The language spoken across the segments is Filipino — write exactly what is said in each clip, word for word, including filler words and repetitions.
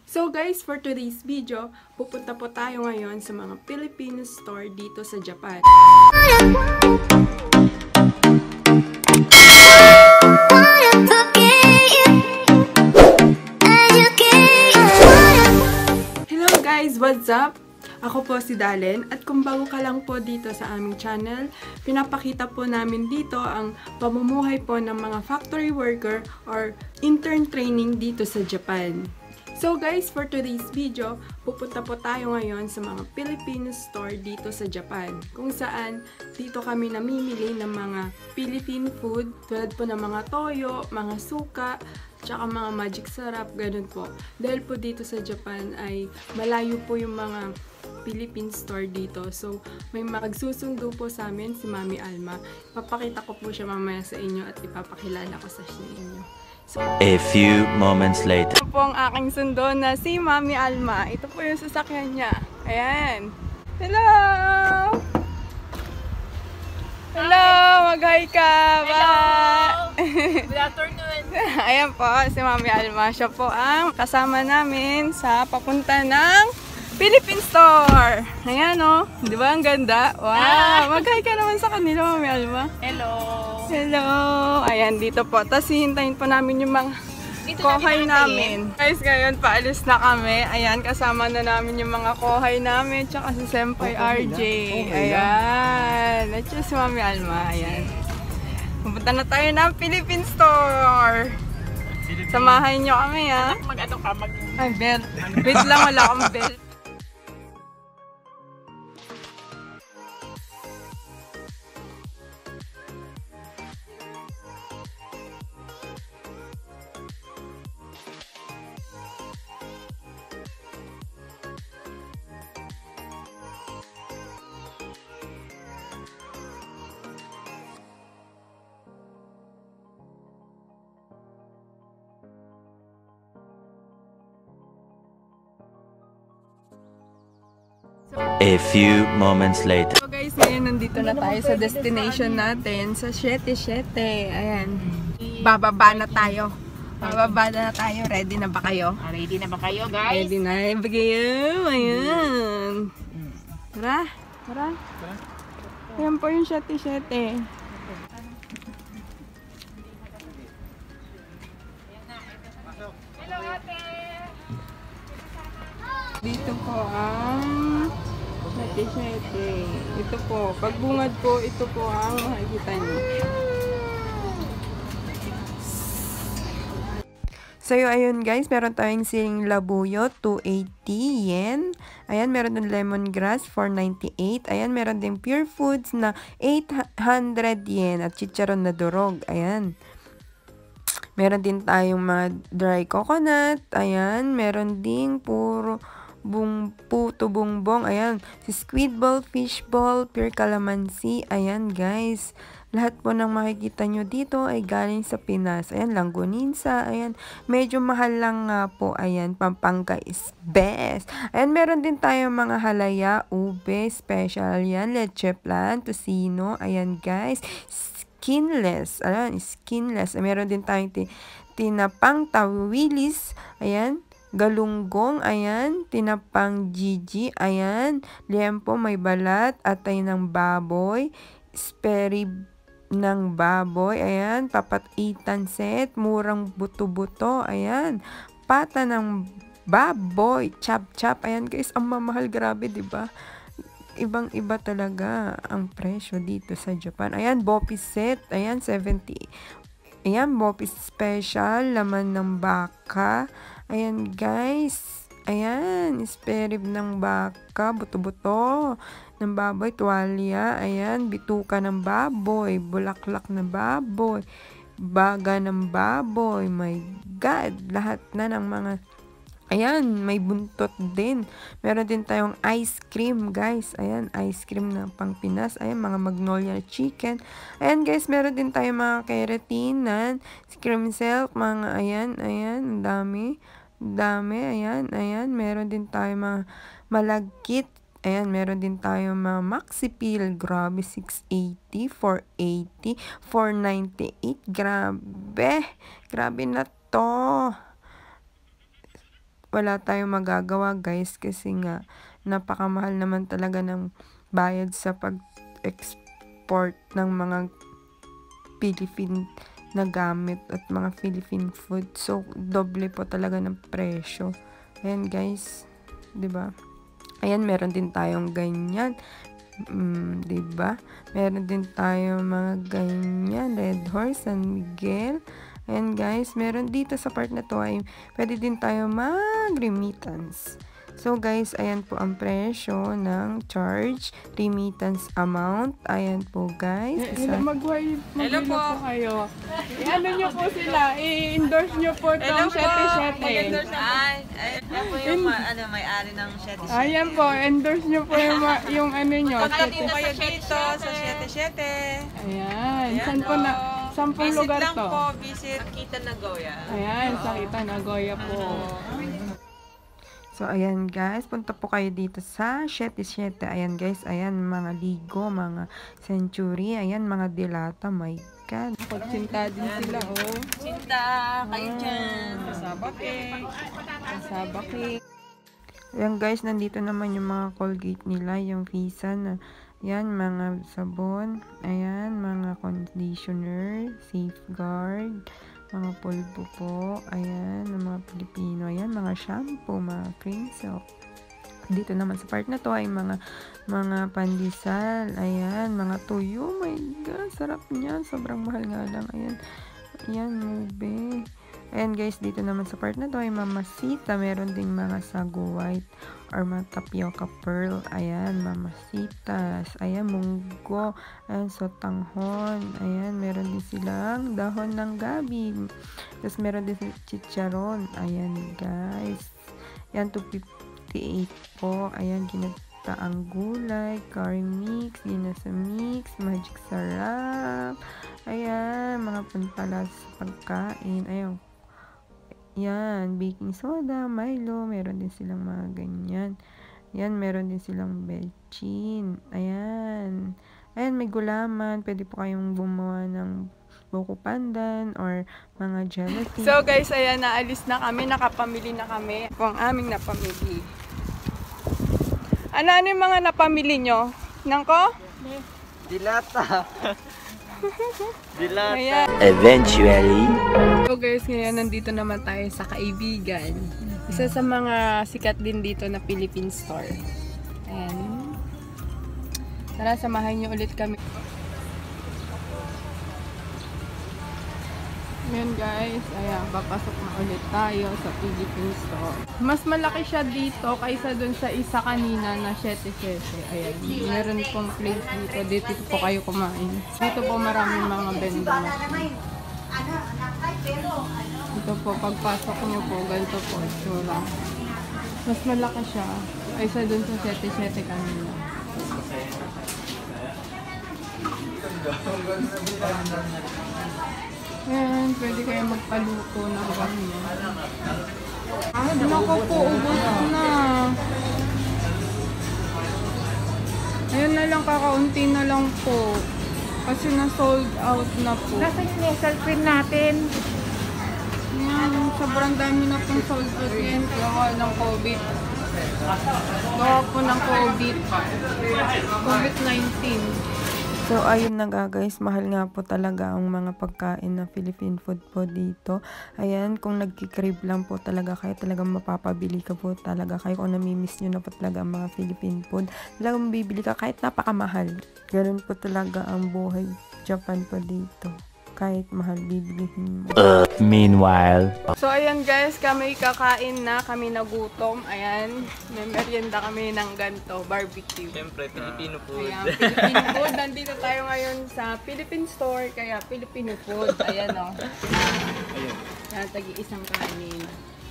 So guys, for today's video, pupunta po tayo ngayon sa mga Filipino store dito sa Japan. Hello guys, what's up? Ako po si Dalen at kung bago ka lang po dito sa aming channel, pinapakita po namin dito ang pamumuhay po ng mga factory worker or intern training dito sa Japan. So guys, for today's video, pupunta po tayo ngayon sa mga Filipino store dito sa Japan. Kung saan, dito kami namimili ng mga Philippine food, tulad po ng mga toyo, mga suka, tsaka mga magic sarap, ganun po. Dahil po dito sa Japan ay malayo po yung mga Philippine store dito. So, may magsusundo po sa amin si Mami Alma. Ipapakita ko po siya mamaya sa inyo at ipapakilala ko sa inyo. So, a few moments later. ito po ang aking sundo na si Mami Alma. Ito po yung sasakyan niya. Ayan. Hello! Hello! Mag-hi ka! Hello! Good afternoon! Ayan po, si Mami Alma. Siya po ang kasama namin sa papunta ng Philippine Store. Ayan o. Oh. Di ba ang ganda? Wow! Mag-hi ka naman sa kanila, Mami Alma. Hello! Hello! Ayan, dito po. Tapos hihintayin po namin yung mga Dito kohay namin namin. Guys, ngayon paalis na kami. Ayan, kasama na namin yung mga kohay namin. Tsaka si Senpai R J. Ayan. At si Mami Alma. Ayan. Pupunta na tayo ng Philippine Store. Samahan nyo kami, ha? Mag-ano ka? Mag... Ay, belt. Wait lang, wala akong belt. A few moments later. So guys, ngayon nandito na tayo sa destination natin, sa Siete Siete. Ayan. Bababa na tayo. Bababa na tayo. Ready na ba kayo? Ready na ba kayo, guys? Ready na ba kayo? Ayan. Tara. Tara. Ayan po yung Siete Siete. Hello, ate! Dito po ang Siete Siete. Ito po. Pagbungad po, ito po ang makikita niyo. So, ayun guys, meron tayong siling labuyo, two eighty yen. Ayan, meron din lemongrass, four ninety-eight. Ayan, meron din pure foods na eight hundred yen at chicharon na durog. Ayan. Meron din tayong mga dry coconut. Ayan, meron din puro bung puto bongbong. Ayan, si squid ball, fish ball, pure calamansi. Ayan guys. Lahat po ng makikita nyo dito ay galing sa Pinas. Ayan, langgoninsa. Ayan, medyo mahal lang nga po. Ayan, Pampanga is best. Ayan, meron din tayong mga halaya, ube, special yan, leche plan, tocino. Ayan guys, skinless. Ayan, skinless. Meron din tayong tinapang tawilis. Ayan, galunggong, ayan, tinapang Gigi, ayan, liempo may balat, atay ng baboy, speri ng baboy, ayan, papatitan set, murang buto-buto, ayan, pata ng baboy, chop-chop, ayan guys, ang mamahal, grabe, diba? Ibang-iba talaga ang presyo dito sa Japan. Ayan, bopi set, ayan, seventy. Ayan, bopi special, laman ng baka. Ayan guys, ayan, sperib ng baka, buto-buto ng baboy, tuwalya, ayan, bituka ng baboy, bulaklak ng baboy, baga ng baboy, my God, lahat na ng mga, ayan, may buntot din. Meron din tayong ice cream, guys. Ayan, ice cream ng pang Pinas. Ayan, mga magnolia chicken. Ayan, guys, meron din tayong mga keratinan, cream silk, mga, ayan, ayan, dami. Dami, ayan, ayan. Meron din tayong mga malagkit. Ayan, meron din tayong mga maxi peel. Grabe, six eighty, four eighty, four ninety-eight. Grabe. Grabe na to. wala tayong magagawa guys kasi nga napakamahal naman talaga ng bayad sa pag-export ng mga Philippine na gamit at mga Philippine food. So, doble po talaga ng presyo. Ayan guys, 'di ba? Ayan, meron din tayong ganyan. Mm, 'di ba? Meron din tayong mga ganyan, Red Horse, San Miguel. Ayan guys, meron dito sa part na to ay pwede din tayo mag-remittance. So guys, ayan po ang presyo ng charge, remittance amount. Ayan po guys. Hello, mag-wire mag po kayo. I-ano nyo po sila, i-endorse nyo po itong Shete-Shete. Ay, ayan po yung ma- ano, may-ari ng Shete-Shete. Ayan po, endorse nyo po yung, ma- yung ano nyo. Punta dito kayo dito sa Shete-Shete. Ayan, saan po na, saan pong lugar Visit lang to? po, visit Kita Nagoya. Ayan, sa Kita Nagoya po. So, ayan guys, punta po kayo dito sa Shete-Shete. Ayan guys, ayan mga ligo, mga century, ayan mga dilata, my God. Pagsinta din sila, oh. Sinta, kayo dyan. Kasaba cake. Kasaba cake. Ayan guys, nandito naman yung mga Colgate nila, yung Visa na, ayan, mga sabon, ayan, mga conditioner, Safeguard, mga pulbo po, ayan, ng mga Pilipino, ayan, mga shampoo, mga cream soap. Dito naman sa part na to ay mga mga pandesal, ayan, mga tuyo, my God, sarap niyan, sobrang mahal nga lang, ayan, ayan, mube. Ayan guys, dito naman sa part na to ay Mamasita, meron ding mga sago white or mga tapioca pearl, ayan, Mamasitas, ayan, munggo, ayan, sotanghon, ayan, meron din silang dahon ng gabi, tapos meron din silang chicharon, ayan guys, ayan, two fifty-eight po, ayan, ginataang gulay, curry mix, ginasa mix, magic sarap, ayan, mga pampalas pagkain, ayan, yan, baking soda, Milo, meron din silang mga ganyan. Yan, meron din silang belchin. Ayan. Ayan, may gulaman. Pwede po kayong gumawa ng buko pandan or mga gelatin. So guys, ayan, naalis na kami, nakapamili na kami. Ito ang aming napamili. Ano-ano yung mga napamili nyo? Nangko? Dilata. Dilata. Ayan. Eventually. So guys, ngayon nandito naman tayo sa Kaibigan. Isa sa mga sikat din dito na Philippine store. Ayan. Tara, samahan niyo ulit kami. Ayan guys, ayan, papasok na ulit tayo sa Philippine store. Mas malaki siya dito kaysa dun sa isa kanina na Shete-Shete. Ayan, meron pong place dito. Dito po kayo kumain. Dito po maraming mga benda machine. Ito po, pagpasok nyo po, ganito po, itsura. Mas malaki siya kaysa dun sa Shete-Shete kanina. Ayan, pwede kayo magpaluto ng ganyan. Ah, naku po, ubos na. Ayun na lang, kakaunti na lang po. Kasi na-sold out na po. Nasa yung nasal cream natin. Yan, sobrang dami na pong sold out yan. Gawa ng COVID. Gawa po ng COVID. COVID nineteen. So, ayun na nga guys, mahal nga po talaga ang mga pagkain na Philippine food po dito. Ayan, kung nagkikrave lang po talaga kayo, talagang mapapabili ka po talaga kayo. Kung namimiss nyo na po talaga ang mga Philippine food, talagang bibili ka kahit napakamahal. Ganun po talaga ang buhay Japan po dito. Kahit mahal, bibilihin mo. Uh, meanwhile. So, ayan guys, kami kakain na, kami nagutom. Ayan, may merienda kami ng ganto, barbecue. Siyempre, Filipino food. Ayan, Philippine food. Nandito tayo ngayon sa Philippine store, kaya Filipino food. Ayan o. Ayan, ayan tagi-isang kanin.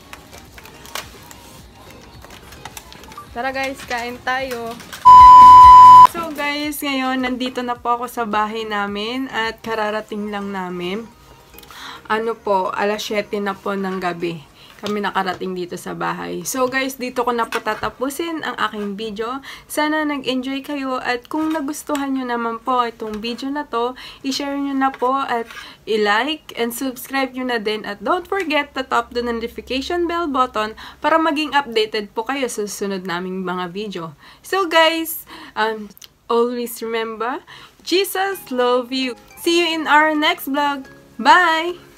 Tara guys, kain tayo. So guys, ngayon nandito na po ako sa bahay namin at kararating lang namin. Ano po, alas siyete na po ng gabi. kami nakarating dito sa bahay. So guys, dito ko na po tatapusin ang aking video. Sana nag-enjoy kayo at kung nagustuhan nyo naman po itong video na to, i-share nyo na po at i-like and subscribe nyo na din at don't forget to tap the notification bell button para maging updated po kayo sa susunod naming mga video. So guys, um, always remember, Jesus love you. See you in our next vlog. Bye!